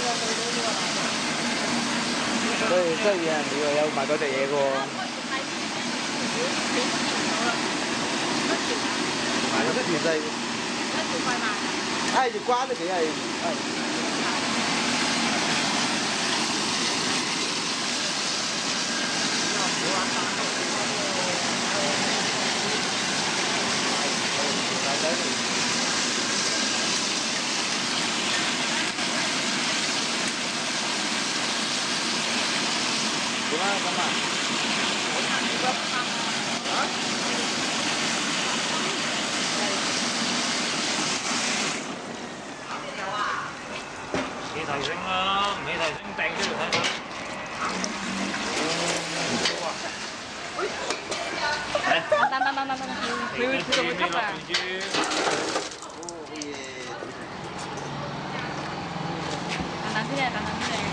所以有人料有賣嗰隻嘢嘅喎。係有啲條細。1條快賣。哎，就關咗幾係。點啊？咁啊？啊？起提升啦，唔起提升掟出嚟睇下。等，佢仲會吸啊！等先嚟，等先嚟。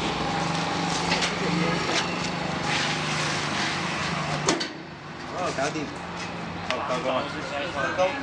哦，搞掂。好，夠。